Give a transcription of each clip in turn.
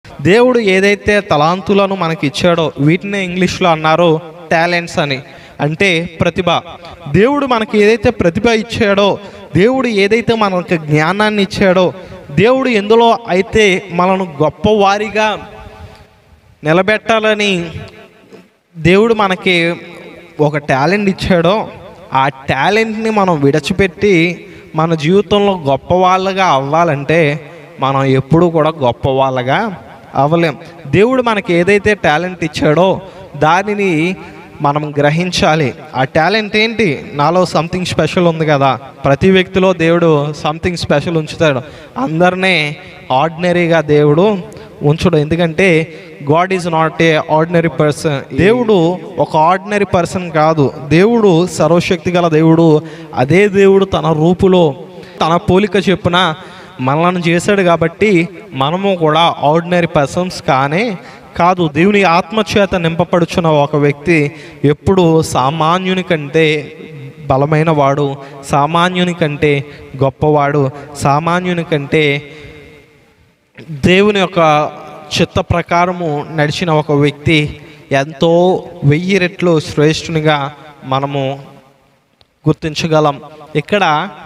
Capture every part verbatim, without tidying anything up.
దేవుడు ఏదైతే తలాంతులను మనకి ఇచ్చాడో వీటినే ఇంగ్లీష్లో అన్నారు టాలెంట్స్ అని, అంటే ప్రతిభ. దేవుడు మనకి ఏదైతే ప్రతిభ ఇచ్చాడో, దేవుడు ఏదైతే మనకు జ్ఞానాన్ని ఇచ్చాడో, దేవుడు ఎందులో అయితే మనను గొప్పవారిగా నిలబెట్టాలని దేవుడు మనకి ఒక టాలెంట్ ఇచ్చాడో, ఆ టాలెంట్ని మనం విడిచిపెట్టి మన జీవితంలో గొప్పవాళ్ళగా అవ్వాలంటే మనం ఎప్పుడూ కూడా గొప్పవాళ్ళగా అవ్వలేం. దేవుడు మనకి ఏదైతే టాలెంట్ ఇచ్చాడో దానిని మనం గ్రహించాలి. ఆ టాలెంట్ ఏంటి? నాలో సంథింగ్ స్పెషల్ ఉంది కదా. ప్రతి వ్యక్తిలో దేవుడు సంథింగ్ స్పెషల్ ఉంచుతాడు. అందరినీ ఆర్డినరీగా దేవుడు ఉంచడు. ఎందుకంటే God is not a ordinary person. దేవుడు ఒక ఆర్డినరీ పర్సన్ కాదు. దేవుడు సర్వశక్తి గల దేవుడు. అదే దేవుడు తన రూపులో తన పోలిక చెప్పున మనల్ని చేశాడు. కాబట్టి మనము కూడా ఆర్డినరీ పర్సన్స్ కానే కాదు. దేవుని ఆత్మచేత నింపబడుచున్న ఒక వ్యక్తి ఎప్పుడు సామాన్యుని కంటే బలమైన వాడు, సామాన్యుని కంటే గొప్పవాడు, సామాన్యుని కంటే దేవుని యొక్క చిత్త ప్రకారము నడిచిన ఒక వ్యక్తి ఎంతో వెయ్యి రెట్లు శ్రేష్ఠునిగా మనము గుర్తించగలం. ఇక్కడ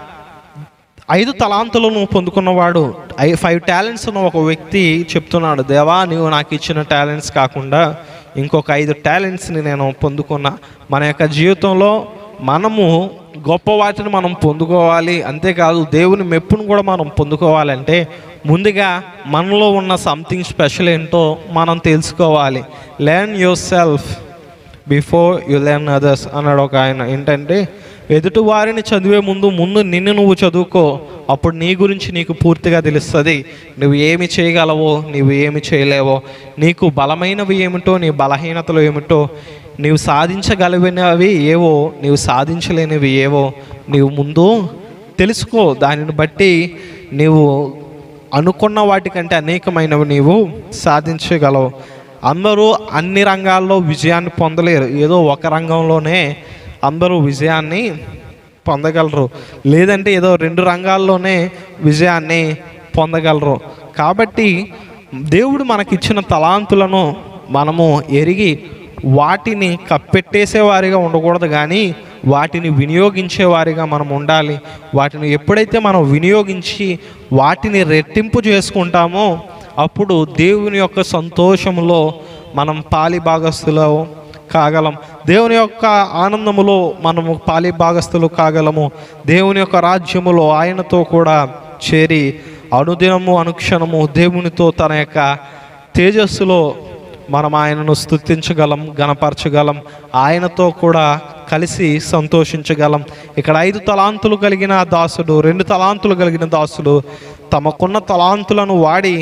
ఐదు తలాంతులను పొందుకున్నవాడు, ఐ ఫైవ్ టాలెంట్స్ ఉన్న ఒక వ్యక్తి చెప్తున్నాడు, దేవా నీవు నాకు ఇచ్చిన టాలెంట్స్ కాకుండా ఇంకొక ఐదు టాలెంట్స్ని నేను పొందుకున్నా. మన యొక్క జీవితంలో మనము గొప్ప వాటిని మనం పొందుకోవాలి. అంతేకాదు దేవుని మెప్పును కూడా మనం పొందుకోవాలంటే ముందుగా మనలో ఉన్న సంథింగ్ స్పెషల్ ఏంటో మనం తెలుసుకోవాలి. Learn yourself before you learn others అన్నాడు ఒక ఆయన. ఏంటంటే ఎదుటి వారిని చదివే ముందు ముందు నిన్ను నువ్వు చదువుకో. అప్పుడు నీ గురించి నీకు పూర్తిగా తెలుస్తుంది. నువ్వు ఏమి చేయగలవో, నువ్వు ఏమి చేయలేవో, నీకు బలమైనవి ఏమిటో, నీ బలహీనతలు ఏమిటో, నీవు సాధించగలిగినవి ఏవో, నీవు సాధించలేనివి ఏవో నీవు ముందు తెలుసుకో. దానిని బట్టి నీవు అనుకున్న వాటికంటే అనేకమైనవి నీవు సాధించగలవు. అందరూ అన్ని రంగాల్లో విజయాన్ని పొందలేరు. ఏదో ఒక రంగంలోనే అందరూ విజయాన్ని పొందగలరు, లేదంటే ఏదో రెండు రంగాల్లోనే విజయాన్ని పొందగలరు. కాబట్టి దేవుడు మనకిచ్చిన తలాంతులను మనము ఎరిగి వాటిని కప్పెట్టేసేవారిగా ఉండకూడదు, కానీ వాటిని వినియోగించేవారిగా మనం ఉండాలి. వాటిని ఎప్పుడైతే మనం వినియోగించి వాటిని రెట్టింపు చేసుకుంటామో అప్పుడు దేవుని యొక్క సంతోషంలో మనం పాలి భాగస్థులు కాగలం. దేవుని యొక్క ఆనందములో మనము పాలి భాగస్థులు కాగలము. దేవుని యొక్క రాజ్యములో ఆయనతో కూడా చేరి అనుదినము అనుక్షణము దేవునితో తన యొక్క తేజస్సులో మనం ఆయనను స్తుతించగలం, గణపరచగలం, ఆయనతో కూడా కలిసి సంతోషించగలం. ఇక్కడ ఐదు తలాంతులు కలిగిన దాసుడు, రెండు తలాంతులు కలిగిన దాసుడు తమకున్న తలాంతులను వాడి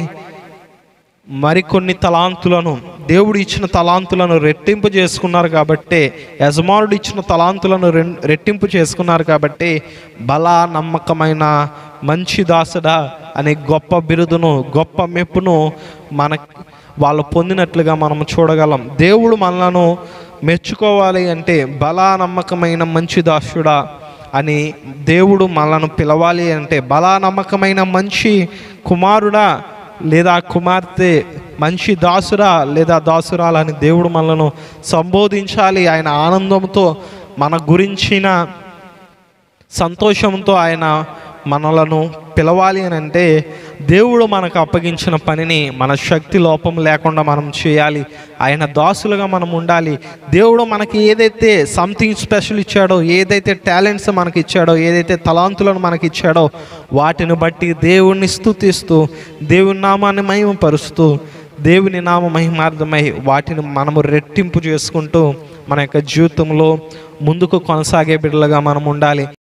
మరికొన్ని తలాంతులను, దేవుడు ఇచ్చిన తలాంతులను రెట్టింపు చేసుకున్నారు. కాబట్టి యజమానుడు ఇచ్చిన తలాంతులను రెట్టింపు చేసుకున్నారు. కాబట్టి బల నమ్మకమైన మంచి దాసుడా అనే గొప్ప బిరుదును, గొప్ప మెప్పును మన వాళ్ళు పొందినట్లుగా మనం చూడగలం. దేవుడు మనలను మెచ్చుకోవాలి అంటే బల నమ్మకమైన మంచి దాసుడా అని దేవుడు మనలను పిలవాలి అంటే, బల నమ్మకమైన మంచి కుమారుడా లేదా కుమార్తె, మంచి దాసురా లేదా దాసురాలని దేవుడు మనలను సంబోధించాలి. ఆయన ఆనందంతో మన గురించిన సంతోషంతో ఆయన మనలను పిలవాలి అని అంటే దేవుడు మనకు అప్పగించిన పనిని మన శక్తి లోపం లేకుండా మనం చేయాలి. ఆయన దాసులుగా మనం ఉండాలి. దేవుడు మనకి ఏదైతే సంథింగ్ స్పెషల్ ఇచ్చాడో, ఏదైతే టాలెంట్స్ మనకి ఇచ్చాడో, ఏదైతే తలాంతులను మనకి ఇచ్చాడో వాటిని బట్టి దేవుణ్ణి స్తుతిస్తూ, దేవుని నామాన్ని మహిమపరుస్తూ, దేవుని నామ మహిమార్థమై వాటిని మనము రెట్టింపు చేసుకుంటూ మన యొక్క జీవితంలో ముందుకు కొనసాగే బిడ్డలుగా మనం ఉండాలి.